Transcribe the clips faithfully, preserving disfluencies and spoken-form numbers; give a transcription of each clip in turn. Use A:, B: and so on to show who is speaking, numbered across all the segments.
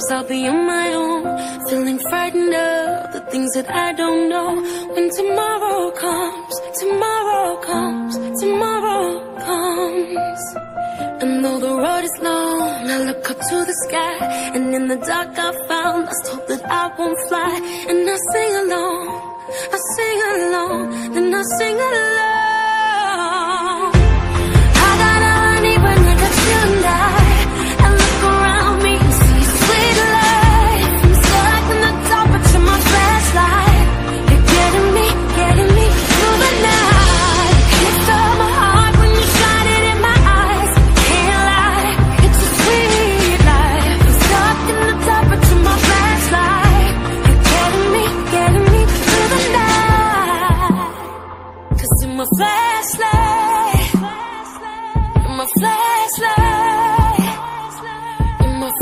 A: Sometimes I'll be on my own, feeling frightened of the things that I don't know. When tomorrow comes, tomorrow comes, tomorrow comes. And though the road is long, I look up to the sky, and in the dark I found lost hope that I won't fly. And I sing along, I sing along, then I sing along. I got all I need when I got you and I. I look around me and see sweet life. I'm stuck in the dark, but you're my flashlight. You're getting me, getting me through the night. You stole my heart when you shine it in my eyes. Can't lie, it's a sweet life. I'm stuck in the dark, but you're my flashlight. You're getting me, getting me through the night. Cause you're my flashlight, you're my flashlight, you're my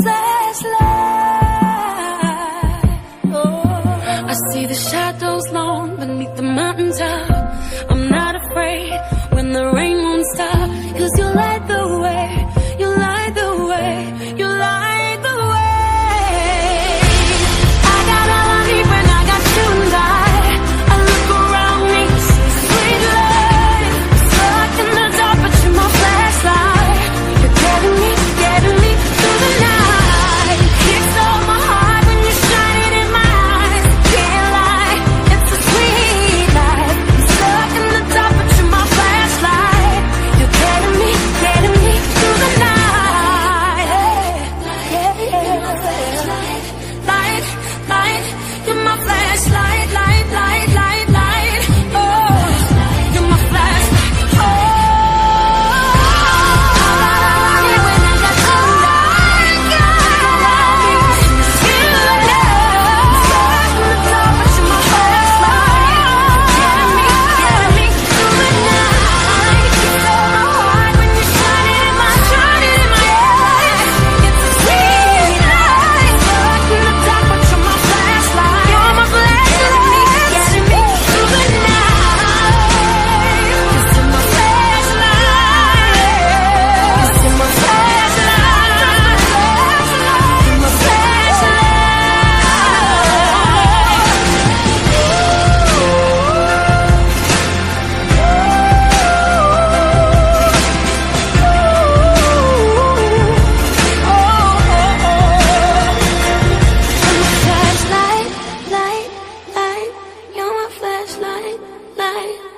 A: flashlight. Oh, I see the shadows long beneath the mountaintop. I'm not afraid when the rain won't stop. Cause you light the way, you light the way, you light the way. I got all I need when I got you and I. I look around me, see sweet life. Stuck in the dark, but you're my flashlight. You're getting me, getting me through the night. You stole my heart when you shine it in my eyes. Can't lie, it's a sweet life. I'm stuck in the dark, but you're my flashlight. You're getting me, getting me through the night. Yeah, yeah. Light, light, you're my flashlight. Light, light, light, light. Oh, you're my flashlight. Oh, when I got you, I got you. Stuck in the dark, but you're my flashlight. Getting me, getting me through the night. You stole my heart when you shine it in my, shine it in my eyes. It's a sweet life. Stuck in the dark, but you're my flashlight. You're my flashlight. Getting me through the night. Cause you're my flashlight. Cause you're my flashlight. You're my flashlight, light, light, you're my flashlight, light.